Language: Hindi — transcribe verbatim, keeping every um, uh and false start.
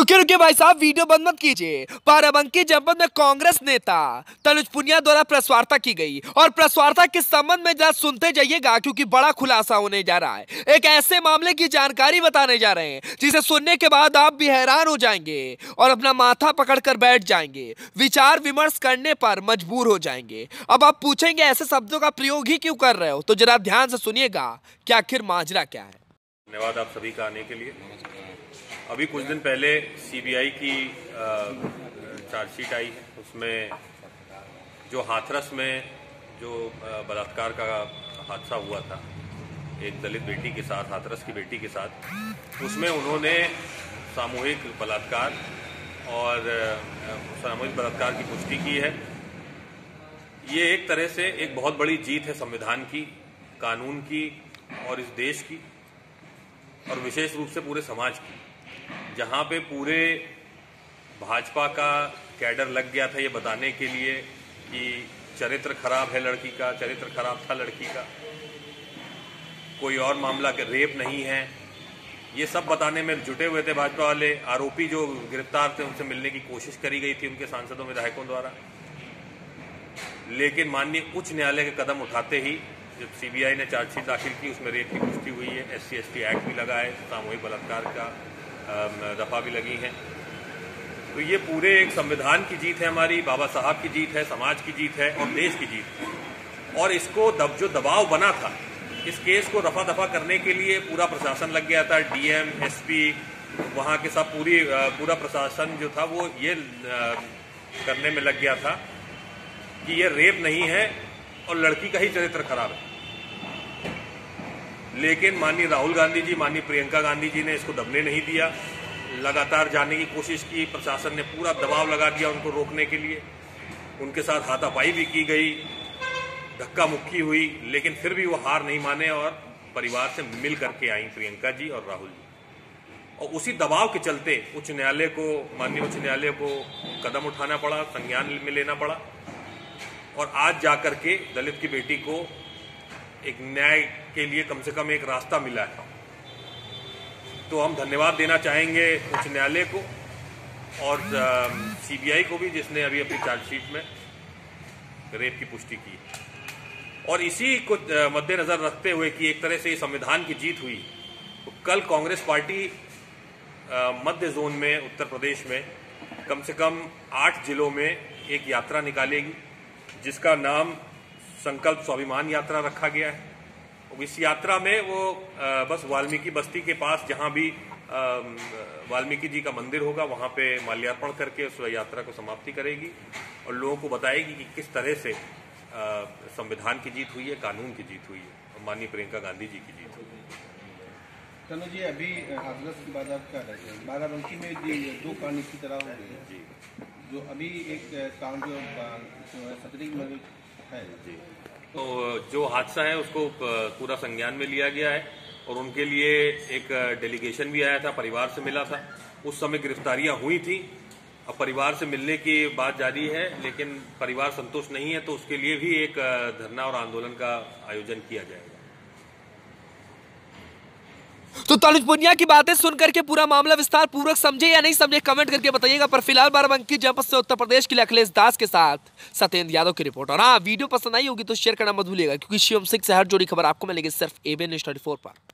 रुके रुके भाई साहब, वीडियो बंद मत कीजिए। बाराबंकी जनपद में कांग्रेस नेता तनुज पुनिया द्वारा प्रेस वार्ता की गई और प्रेस वार्ता के संबंध में जरा सुनते जाइएगा, क्योंकि बड़ा खुलासा होने जा रहा है। एक ऐसे मामले की जानकारी बताने जा रहे हैं जिसे सुनने के बाद आप भी हैरान हो जाएंगे और अपना माथा पकड़कर बैठ जाएंगे, विचार विमर्श करने पर मजबूर हो जाएंगे। अब आप पूछेंगे ऐसे शब्दों का प्रयोग ही क्यों कर रहे हो, तो जरा ध्यान से सुनिएगा कि आखिर माजरा क्या है। धन्यवाद आप सभी का आने के लिए। अभी कुछ दिन पहले सीबीआई की चार्जशीट आई है, उसमें जो हाथरस में जो बलात्कार का हादसा हुआ था एक दलित बेटी के साथ, हाथरस की बेटी के साथ, उसमें उन्होंने सामूहिक बलात्कार और सामूहिक बलात्कार की पुष्टि की है। ये एक तरह से एक बहुत बड़ी जीत है संविधान की, कानून की और इस देश की, और विशेष रूप से पूरे समाज की, जहां पे पूरे भाजपा का कैडर लग गया था ये बताने के लिए कि चरित्र खराब है लड़की का, चरित्र खराब था लड़की का, कोई और मामला के रेप नहीं है, ये सब बताने में जुटे हुए थे भाजपा वाले। आरोपी जो गिरफ्तार थे उनसे मिलने की कोशिश करी गई थी उनके सांसदों विधायकों द्वारा, लेकिन माननीय उच्च न्यायालय के कदम उठाते ही जब सीबीआई ने चार्जशीट दाखिल की, उसमें रेप की पुष्टि हुई है, S C S T act भी लगा है, सामूहिक बलात्कार का दफा भी लगी है। तो ये पूरे एक संविधान की जीत है हमारी, बाबा साहब की जीत है, समाज की जीत है और देश की जीत है। और इसको दब जो दबाव बना था, इस केस को रफा दफा करने के लिए पूरा प्रशासन लग गया था, डीएम, एसपी, वहां के सब पूरी पूरा प्रशासन जो था वो ये करने में लग गया था कि ये रेप नहीं है और लड़की का ही चरित्र खराब है। लेकिन माननीय राहुल गांधी जी, माननीय प्रियंका गांधी जी ने इसको दबने नहीं दिया, लगातार जाने की कोशिश की, प्रशासन ने पूरा दबाव लगा दिया उनको रोकने के लिए, उनके साथ हाथापाई भी की गई, धक्का मुक्की हुई, लेकिन फिर भी वो हार नहीं माने और परिवार से मिल करके आई प्रियंका जी और राहुल जी। और उसी दबाव के चलते उच्च न्यायालय को, माननीय उच्च न्यायालय को कदम उठाना पड़ा, संज्ञान में लेना पड़ा, और आज जाकर के दलित की बेटी को एक न्याय के लिए कम से कम एक रास्ता मिला है। तो हम धन्यवाद देना चाहेंगे उच्च न्यायालय को और सीबीआई को भी, जिसने अभी अपनी चार्जशीट में रेप की पुष्टि की। और इसी को मद्देनजर रखते हुए कि एक तरह से ये संविधान की जीत हुई, तो कल कांग्रेस पार्टी मध्य जोन में उत्तर प्रदेश में कम से कम आठ जिलों में एक यात्रा निकालेगी, जिसका नाम संकल्प स्वाभिमान यात्रा रखा गया है। इस यात्रा में वो बस वाल्मीकि बस्ती के पास जहां भी वाल्मीकि जी का मंदिर होगा वहां पे माल्यार्पण करके उस यात्रा को समाप्ति करेगी और लोगों को बताएगी कि किस तरह से संविधान की जीत हुई है, कानून की जीत हुई है और माननीय प्रियंका गांधी जी की जीत हुई है। तनु जी, अभी हाथरस की बात आप कर रहे थे, बाराबंकी में दो कांड इसी तरह हो गए जी, जो अभी एक कांड जो सतरिक में है जी, तो जो हादसा है उसको पूरा संज्ञान में लिया गया है और उनके लिए एक डेलीगेशन भी आया था, परिवार से मिला था। उस समय गिरफ्तारियां हुई थी, अब परिवार से मिलने की बात जारी है, लेकिन परिवार संतुष्ट नहीं है, तो उसके लिए भी एक धरना और आंदोलन का आयोजन किया जाएगा। तो तनुज पुनिया की बातें सुनकर के पूरा मामला विस्तार पूर्वक समझे या नहीं समझे, कमेंट करके बताइएगा। पर फिलहाल बाराबंकी जनपद से उत्तर प्रदेश के लिए अखिलेश दास के साथ सत्येंद्र यादव की रिपोर्ट। और हाँ, वीडियो पसंद आई होगी तो शेयर करना मत भूलिएगा, क्योंकि शिवम सिंह से हर जोड़ी खबर आपको मिलेगी सिर्फ एबीएन न्यूज़ चौबीस पर।